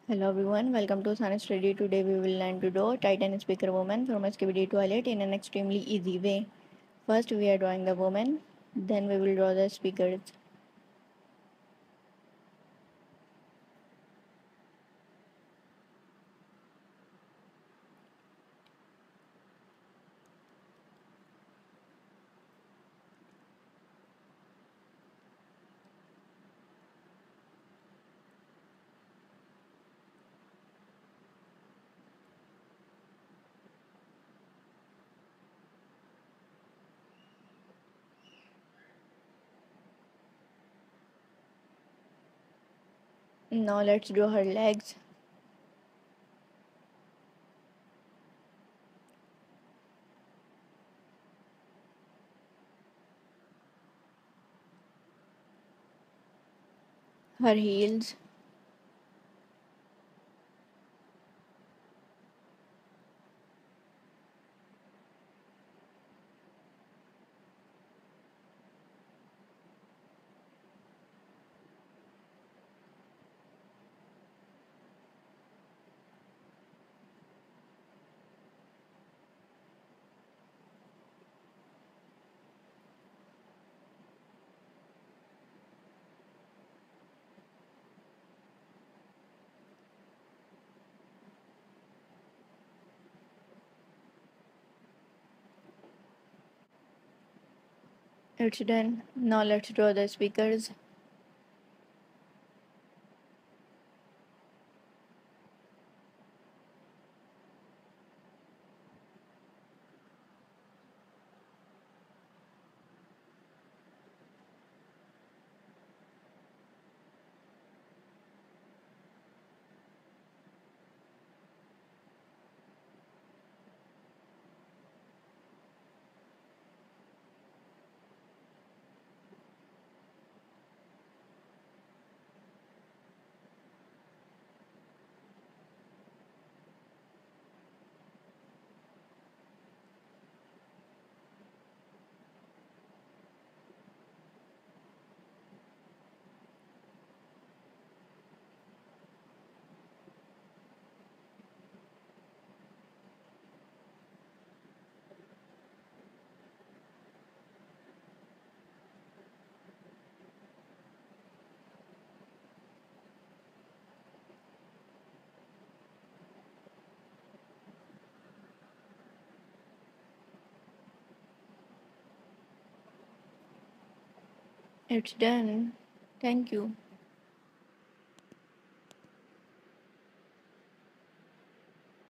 Hello everyone, welcome to Science Study. Today we will learn to draw Titan speaker woman from skibidi toilet in an extremely easy way. First we are drawing the woman, then we will draw the speakers. Now let's draw her legs. Her heels. It's done. Now let's draw the speakers. It's done. Thank you.